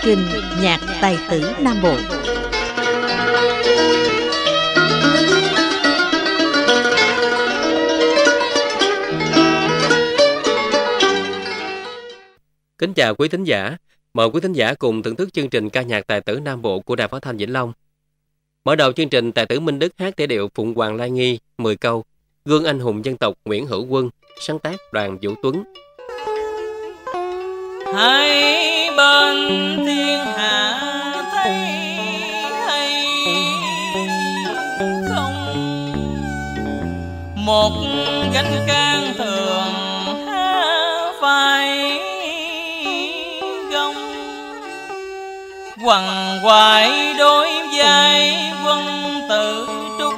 trình Nhạc Tài tử Nam Bộ. Kính chào quý thính giả. Mời quý thính giả cùng thưởng thức chương trình ca nhạc Tài tử Nam Bộ của Đài Phát thanh Vĩnh Long. Mở đầu chương trình, tài tử Minh Đức hát thể điệu Phụng Hoàng Lai Nghi 10 câu, Gương anh hùng dân tộc Nguyễn Hữu Quân, sáng tác Đoàn Vũ Tuấn. Hai bên thiên hạ thấy hay không, một gánh can thường vai gông, quằn quại đối vai quân tử trúc,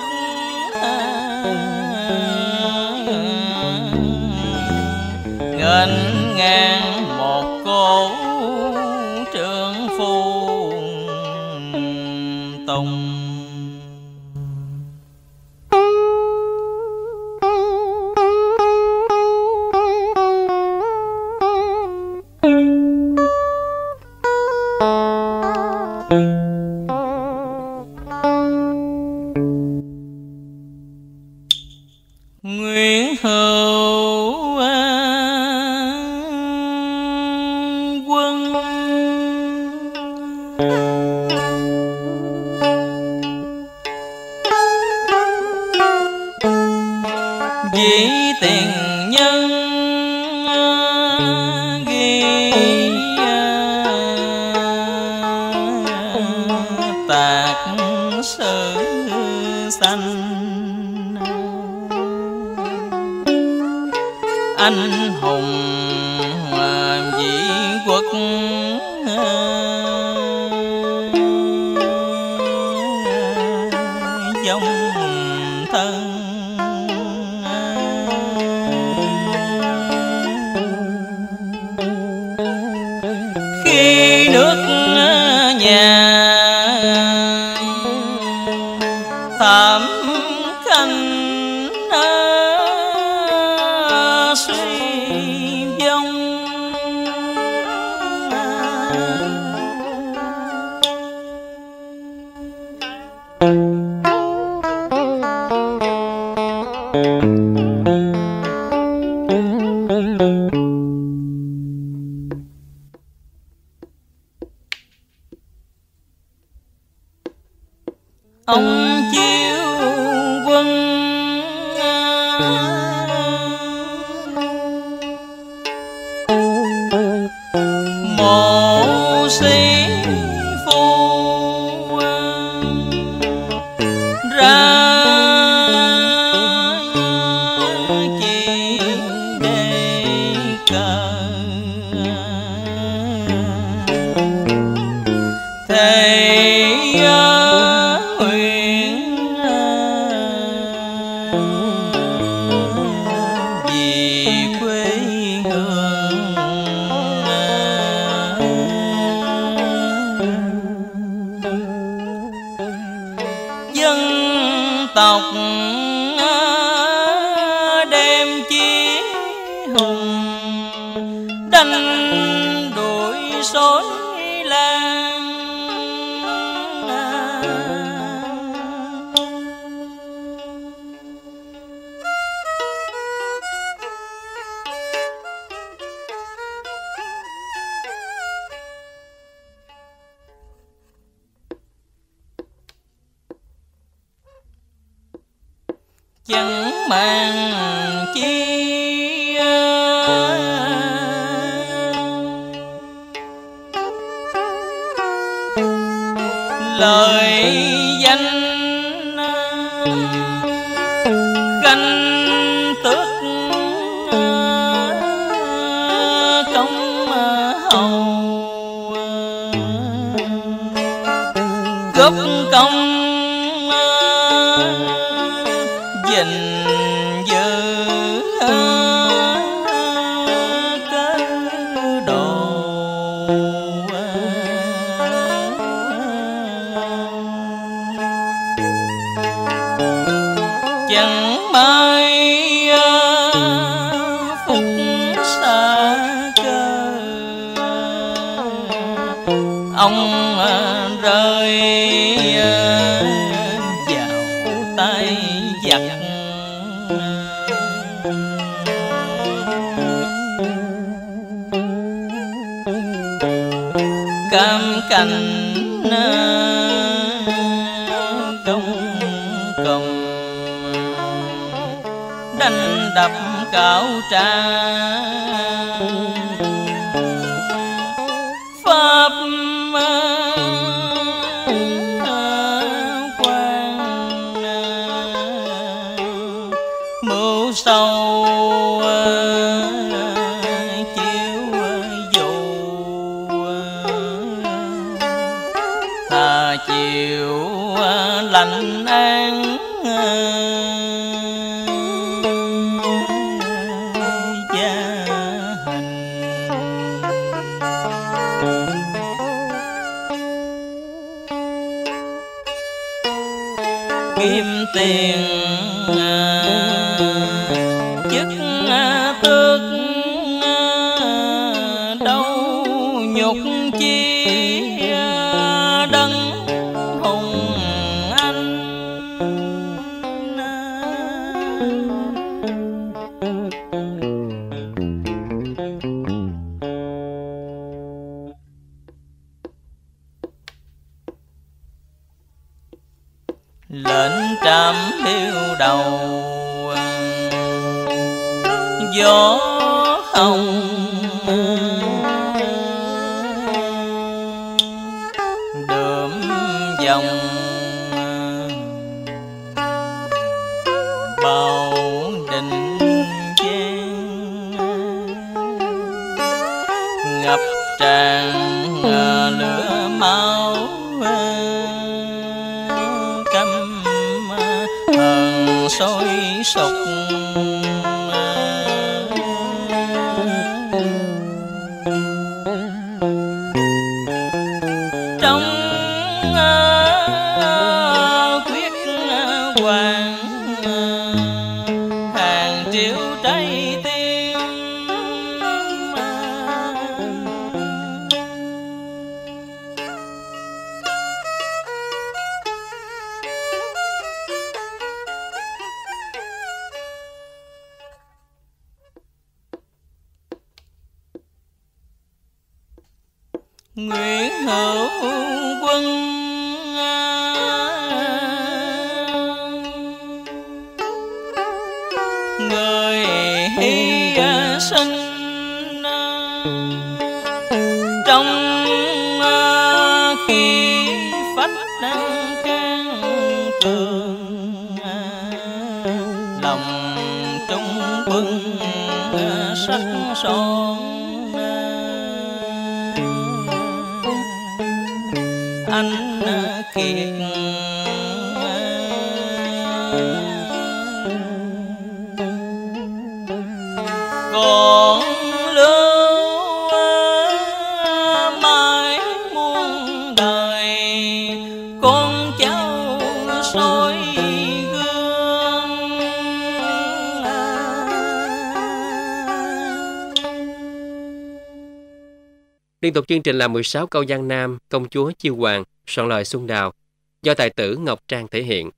nghênh ngang một cô trượng phu tùng. Nguyễn Hữu Quân vì tiền nhân ghi tạc sử sanh, anh hùng vĩ quốc dòng thân. Khi nước nhà thảm khanh suy vong, ông chiêu quân mộ sĩ phu ra chỉ để cờ thầy nguyện vì quê hương dân tộc đem chí hùng đánh đuổi sói lan. Chẳng màng chi lời danh ganh tước công hầu, góp công gìn giữ cơ đồ, chẳng may phúc xa cơ tay giặc. Cam cành công cầm, đánh đập cạo tra. Pháp quan mưu sâu chiếu dụ, thà chiều lạnh an gia hành. Kiếm tiền chức tước đâu nhục chi đấng hùng anh. Lệnh trảm liêu đầu gió hồng, đượm dòng bầu đình giang, ngập tràn lửa máu căm hờn sôi sục. Trong quyết hoàng hàng triệu trái tim, Nguyễn Hữu Quân người hy sinh trong khi phách can trường, lòng trung quân sắc son. Anh kiệt còn lưu mãi muôn đời, con cháu soi gương. Liên tục chương trình là 16 câu Giang Nam, Công chúa Chiêu Hoàng, soạn lời Xuân Đào, do tài tử Ngọc Trang thể hiện.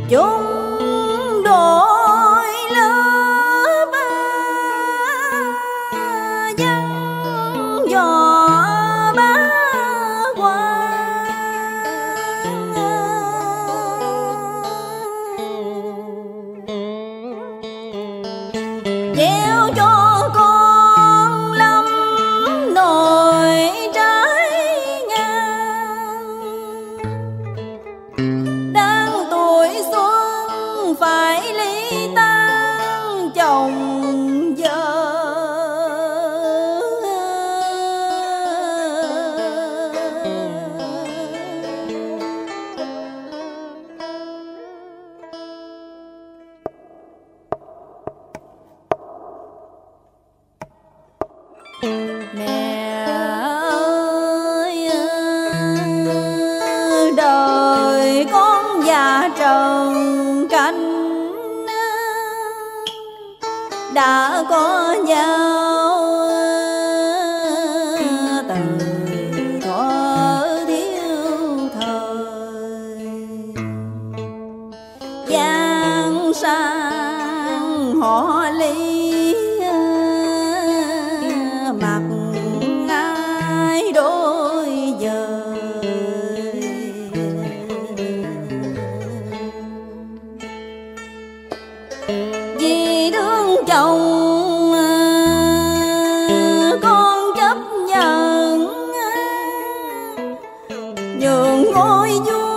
chung đôi lớp văn dò bá quan, gieo cho con lâm nồi trái ngang, đang tuổi xuân phải ly tan chồng vợ. Mẹ ơi, đời con già trần canh, đã có nhau từ thuở thiếu thời. Giang sang họ ly, mặt ai đôi dời. Vì thương chồng con chấp nhận nhường ngôi vua.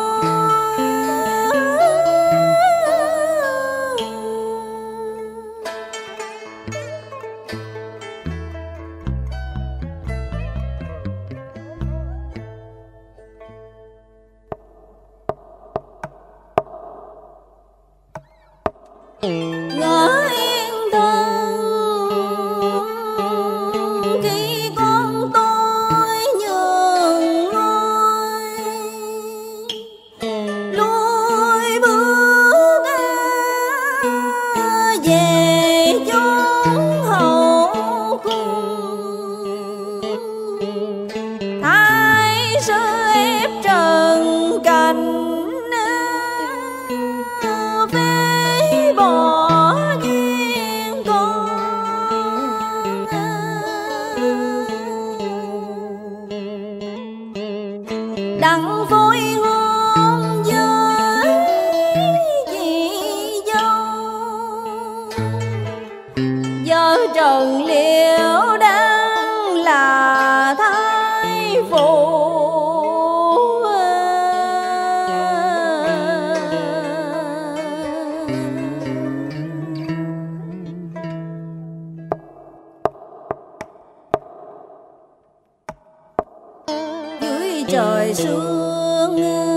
Ngỡ yên thân khi con tôi nhường ngôi, lùi bước về chốn hậu cung. Thái sư ép trần cành, phế bỏ duyên con. Đặng phối hôn với chị dâu, vợ Trần Liễu đang là thái phụ. Dưới trời sương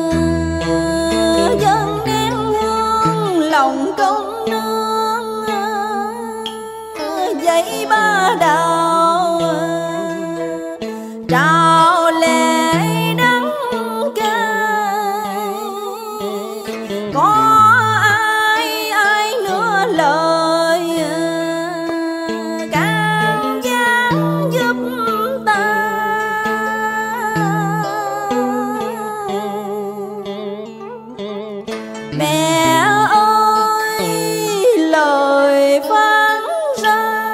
dân nén hương lòng công nương, dãy ba đào trào lệ đắng cay. Có ai ai nữa lời can gián giúp ta. Mẹ ơi, lời phán ra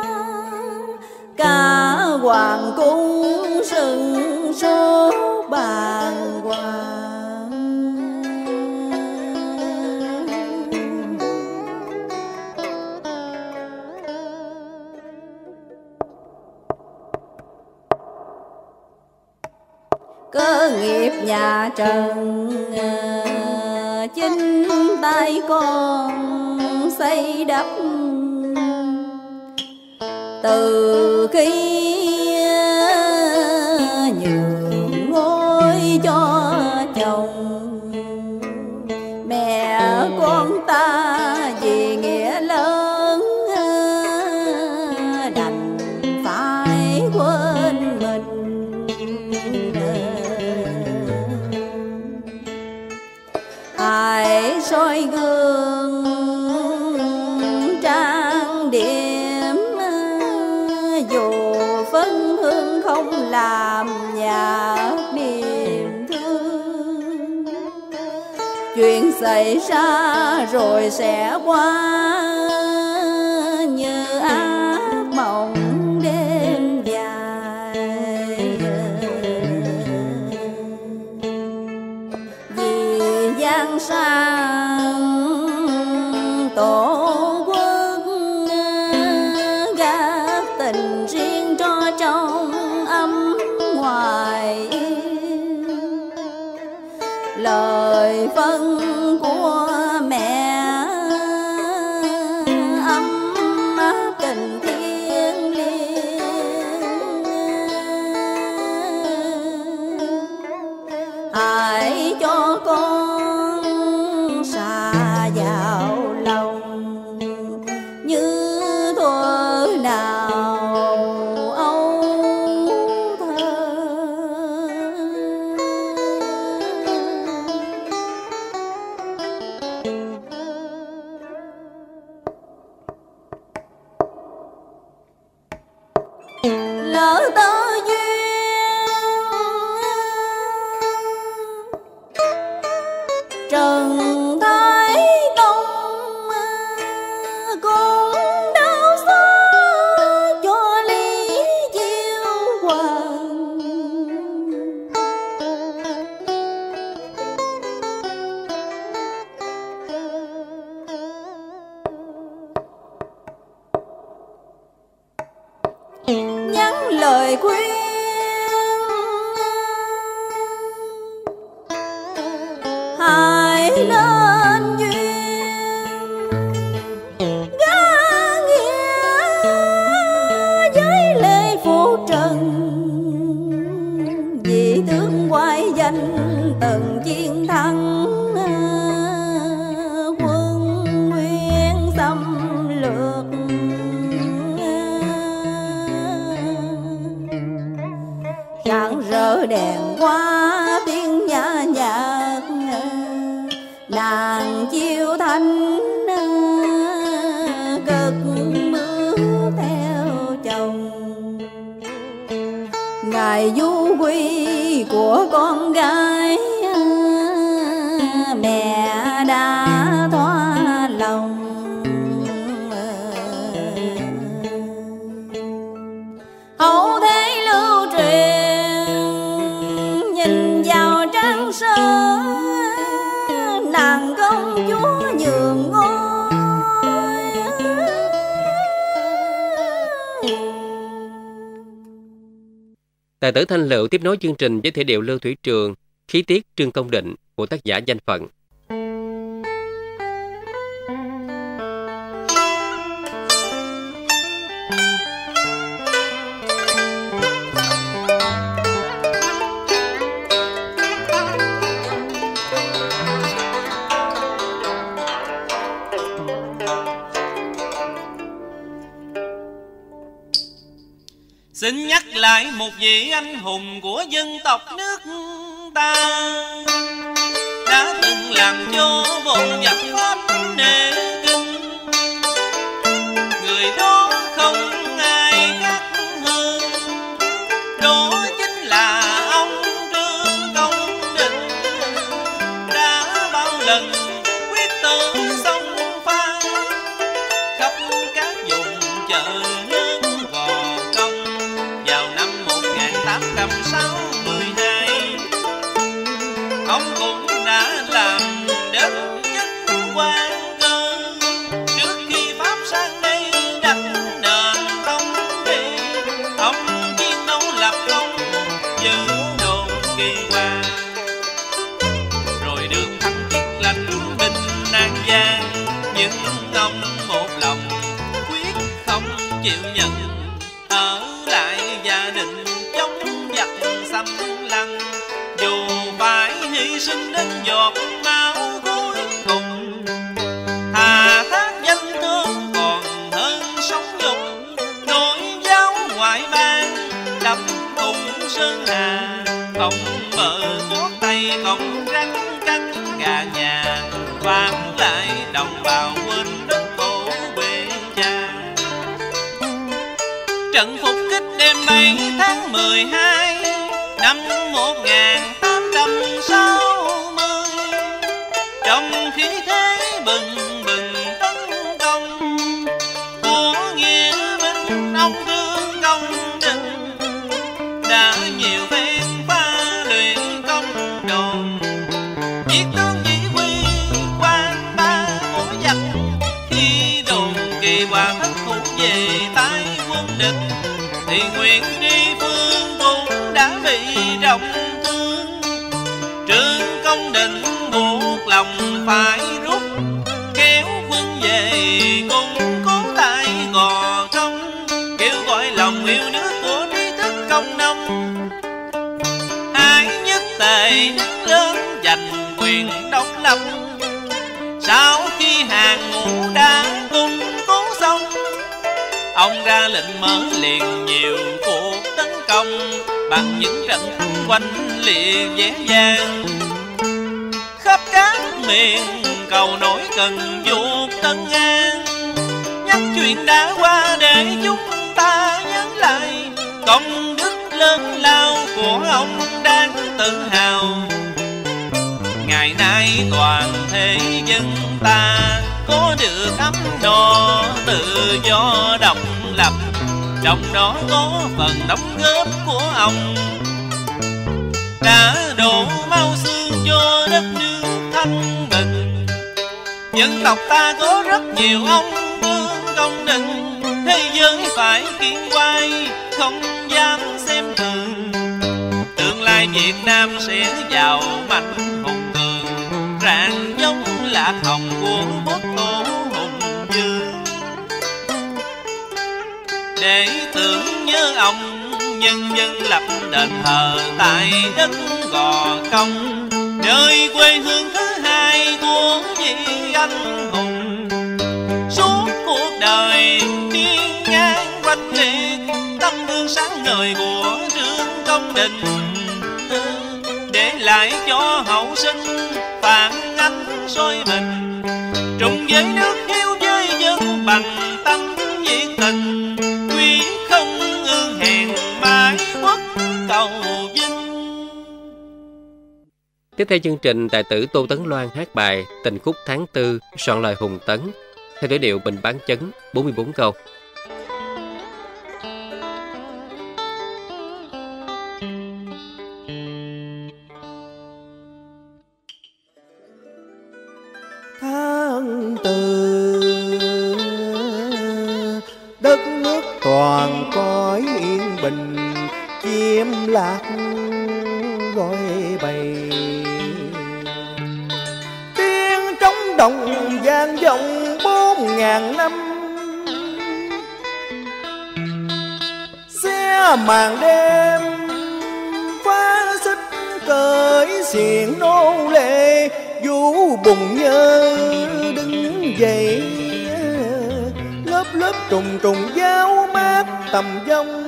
cả hoàng cung sừng sốt bàng hoàng. Cơ nghiệp nhà Trần chính tay con xây đắp, từ khi nhường ngôi cho chồng. Mẹ con ta vì nghĩa lớn đành phải quên mình. Hãy soi gương trang điểm, dù phấn hương không làm nhạt niềm thương. chuyện xảy ra rồi sẽ qua như ác mộng đêm dài. Vì giang sang tổ quốc gác tình riêng cho trong ấm ngoài, lời phân của mẹ ấm áp tình thiêng liêng. Hãy cho con xa vào lòng như thuở nào âu thơ. Lỡ tơ duyên trần thái tông cũng đau xót cho Lý Diêu Hoàng. Nhắn lời khuyên hãy nên duyên gã nghĩa với lê phụ trần. Vì tướng quay danh từng chiến thắng quân Nguyên xâm lược. Rạng rỡ đèn hoa tiếng nhã nhạc, nàng chiêu thanh cất bước theo chồng. Ngày du quy của con gái mẹ đã thoa lòng. Hậu thế lưu truyền nhìn vào trang sơ, nàng công chúa nhường ngôi. Tài tử Thanh Lựu tiếp nối chương trình với thể điệu Lưu Thủy Trường, khí tiết Trương Công Định của tác giả Danh Phận. Xin nhắc lại một vị anh hùng của dân tộc nước ta, đã từng làm cho bọn giặc Pháp nể kinh. Người đó không ai khác hơn, đó chính là ông Trương Công Định. Đã bao lần quyết tử sông pha khắp các vùng chợ lớn Gò Công vào năm 1862. Ông cũng đã làm đến chức quan cơ trước khi Pháp sang đây đánh nền Tông Thị. Ông chiến đấu lập công giữ đồn Kỳ Hoa, rồi được thăng chức lãnh binh An Giang. Nhưng ông một lòng quyết không chịu nhận, ở lại gia đình chống giặc xâm lăng, dù phải hy sinh đến giọt máu cuối cùng. Thà thác danh thương còn hơn sống nhục, nổi giáo ngoại bang đập thùng Sơn Hà. Không bờ tuốt tay không rắn cắn gà nhà, vang lại đồng bào quên đất tổ quê cha. Trận phục kích đêm 7 tháng 12 năm 1860, bừng bừng tấn công của nghĩa binh ông Trương Công Đình, đã nhiều phen pha luyện công đồn, giết tướng chỉ huy quan ba mỗi giặc, khi đồn kỳ hòa thất thủ về tay quân địch, thì nguyện đi phương cũng đã bị trọng thương. Trương Công Định buộc lòng phải rút, kéo quân về cùng cố tại Gò Công, kêu gọi lòng yêu nước của trí thức công nông. Hai nhất tề đứng lên giành quyền độc lập, sau khi hàng ngũ đã cung cố xong, ông ra lệnh mở liền nhiều cuộc tấn công, bằng những trận thắng quanh liệt dễ dàng. Khắp các miền cầu nổi cần vuột Tân An, nhắc chuyện đã qua để chúng ta nhớ lại công đức lớn lao của ông đáng tự hào. Ngày nay toàn thế dân ta có được ấm no tự do độc lập, trong đó có phần đóng góp của ông, đã đổ máu xương cho đất nước thanh bình. Dân tộc ta có rất nhiều ông Trương Công Định, thế giới phải kiên quay không dám xem thường. Tương lai Việt Nam sẽ giàu mạnh hùng cường, rạng giống lạc hồng của quốc tổ hùng vương. Để tưởng nhớ ông, nhân dân lập đền thờ tại đất Gò Công, nơi quê hương thứ hai của vị anh hùng. Suốt cuộc đời điên ngang quanh liệt, tâm hương sáng ngời của Trương Công Định, để lại cho hậu sinh phản ánh soi mình, trùng với nước hiếu với dân bằng tâm nhiệt tình, quý không ương hèn mãi quốc cầu vinh. Tiếp theo chương trình, tài tử Tô Tấn Loan hát bài Tình khúc tháng tư, soạn lời Hùng Tấn, theo thể điệu Bình Bán Chấn, 44 câu. Tháng tư đất nước toàn cõi yên bình, chim lạc gọi bầy, tiếng trống đồng vang vọng 4000 năm. Xe màn đêm phá xích cởi xiềng nô lệ, vũ bùng nhớ đứng dậy, lớp lớp trùng trùng giáo mát tầm vong.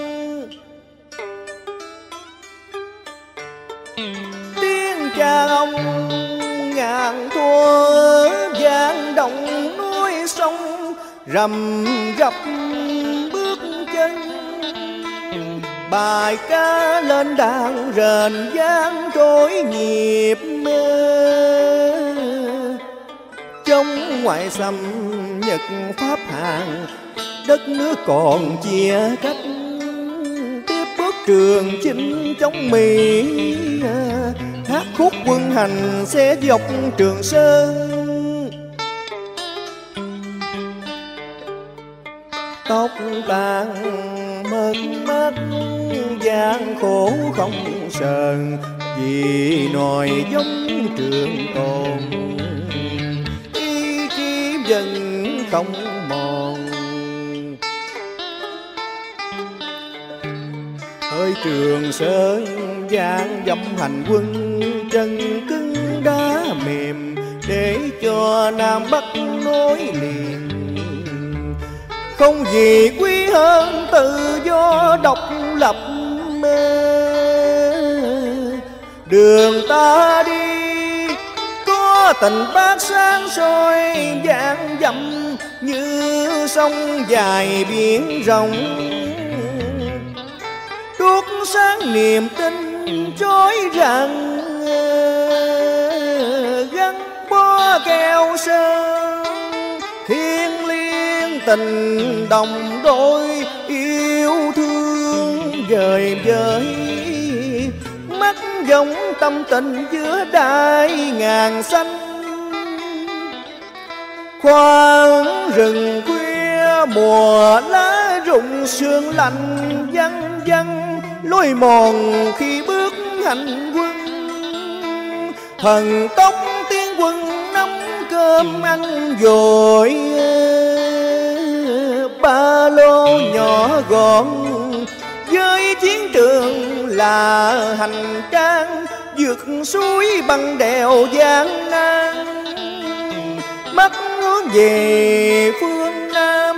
Tiếng cha ông ngàn thua vang động núi sông, rầm rập bước chân, bài ca lên đàn rền vang trôi nhịp mơ. Trong ngoại xâm Nhật Pháp Hàn, đất nước còn chia cách, tiếp bước trường chinh chống Mỹ, hát khúc quân hành sẽ dọc Trường Sơn. Tóc tàn mất mắt gian khổ không sờn, vì nòi giống trường tồn, ý chí dần không mòn. Hơi Trường Sơn gian dâm hành quân, chân cứng đá mềm để cho Nam Bắc nối liền. Không gì quý hơn tự do độc lập, đường ta đi có tình bác sáng soi vạn dặm, như sông dài biển rộng, đuốc sáng niềm tin chói rạng, gắn bó keo sơn. tình đồng đôi yêu thương vời vợi, mắt giống tâm tình giữa đại ngàn xanh. Khoáng rừng khuya mùa lá rụng sương lạnh văng văng, lối mòn khi bước hành quân. Thần tốc tiến quân nắm cơm ăn rồi, ba lô nhỏ gọn với chiến trường là hành trang, vượt suối băng đèo gian nan, mắt hướng về phương Nam.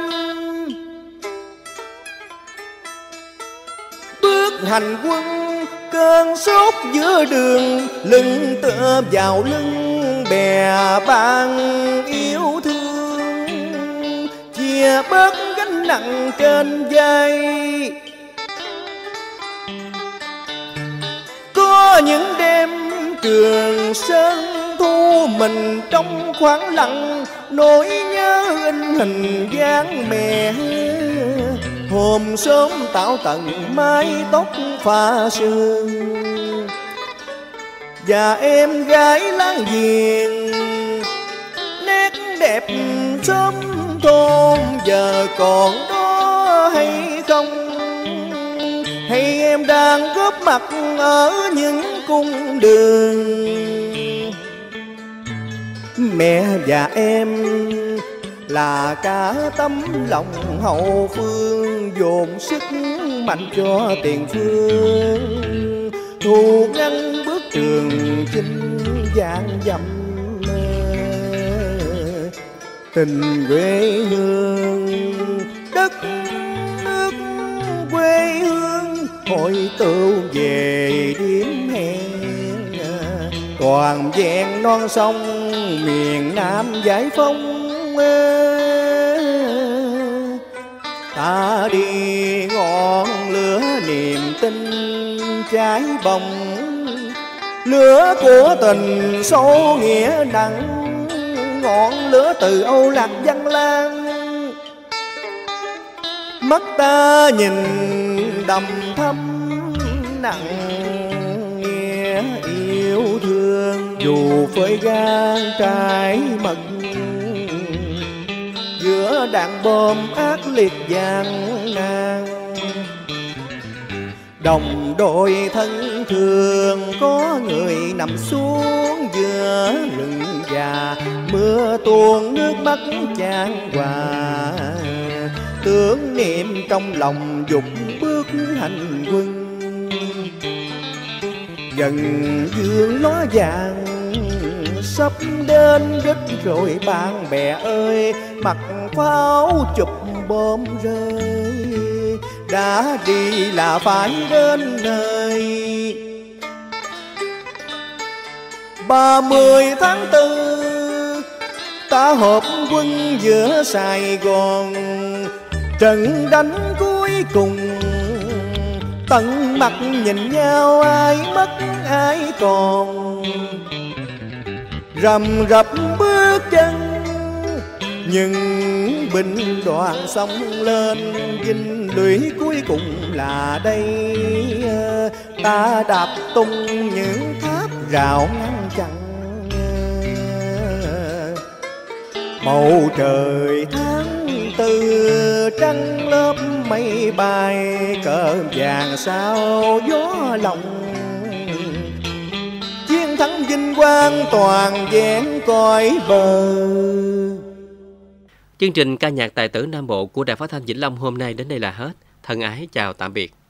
Bước hành quân cơn sốt giữa đường, lưng tựa vào lưng bè bạn yêu thương, chia bớt gánh nặng trên vai. Có những đêm Trường Sơn thu mình trong khoảng lặng, nỗi nhớ in hình dáng mẹ. Hôm sớm tạo tận mái tóc pha sương, và em gái láng giềng nét đẹp sớm thôn giờ còn đó hay không? Hay em đang góp mặt ở những cung đường? Mẹ và em là cả tấm lòng hậu phương, dồn sức mạnh cho tiền phương, thù ngăn bước trường chinh vạn dặm. Tình quê hương đất nước quê hương, hội tụ về đêm hẹn, toàn vẹn non sông miền Nam giải phóng. Ta đi ngọn lửa niềm tin cháy bồng, lửa của tình sâu nghĩa nặng, ngọn lửa từ Âu Lạc Văn Lang. Mắt ta nhìn đầm thắm nặng nghĩa yêu thương, dù phơi gan trái mật giữa đạn bom ác liệt gian nan. Đồng đội thân thương có người nằm xuống giữa rừng già, mưa tuôn nước mắt chan hòa, tưởng niệm trong lòng dục bước hành quân. Dần dương ló vàng sắp đến đích rồi bạn bè ơi, mặt pháo chụp bom rơi, đã đi là phải đến nơi. 30 tháng 4 ta họp quân giữa Sài Gòn, trận đánh cuối cùng tận mặt nhìn nhau ai mất ai còn. Rầm rập bước chân nhưng binh đoàn xông lên, dinh lũy cuối cùng là đây. Ta đạp tung những tháp rào ngăn chặn, bầu trời tháng 4 trăng lớp mây bay, cờ vàng sao gió lòng. Chiến thắng vinh quang toàn vẹn cõi bờ. Chương trình ca nhạc tài tử Nam Bộ của Đài Phát thanh Vĩnh Long hôm nay đến đây là hết. Thân ái chào tạm biệt.